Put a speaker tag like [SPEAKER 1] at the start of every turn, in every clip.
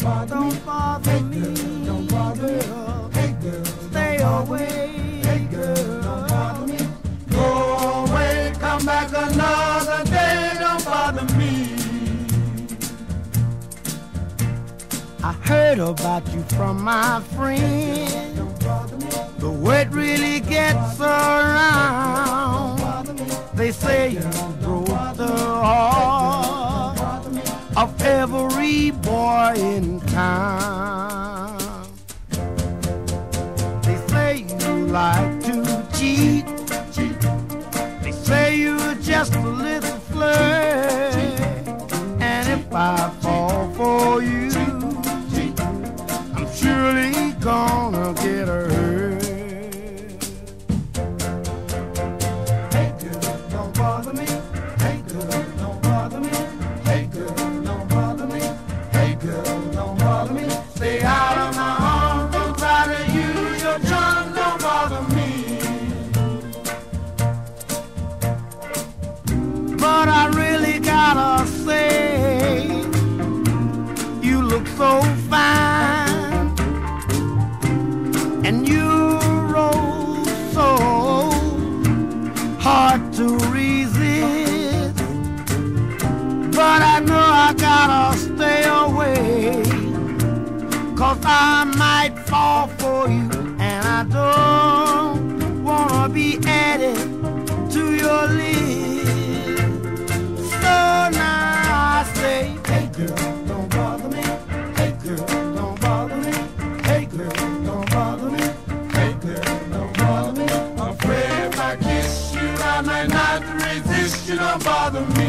[SPEAKER 1] Don't bother me.
[SPEAKER 2] Don't bother me. Hey girl,
[SPEAKER 1] Stay away.
[SPEAKER 2] hey girl, don't bother me. Go away, come back another day. Don't bother me.
[SPEAKER 1] I heard about you from my friend.
[SPEAKER 2] Don't bother me.
[SPEAKER 1] The word really gets around. They say you broke the heart of every boy in town. They say you like to cheat. They say you're just a little flirt. And if I fall for you, I'm surely gonna get hurt.
[SPEAKER 2] Hey girl, don't bother me. Hey girl, don't bother me. Hey girl, don't bother me. Hey girl, don't bother me. Stay out of my arms. Don't try to use your charm. Don't bother me.
[SPEAKER 1] But I really gotta say, you look so fine, and you roll so hard to resist. But I know I gotta stay away, 'cause I might fall for you, and I don't wanna be added to your list. So now I say,
[SPEAKER 2] Hey girl, don't bother me. Hey girl, don't bother me. Hey girl, don't bother me. Hey girl, don't bother me. Afraid if I kiss you, I might not resist you. Don't bother me.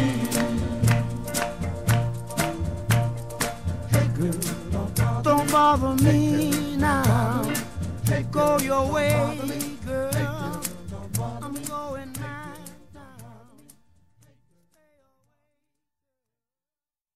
[SPEAKER 2] Hey girl,
[SPEAKER 1] don't bother me now. Go your way, girl.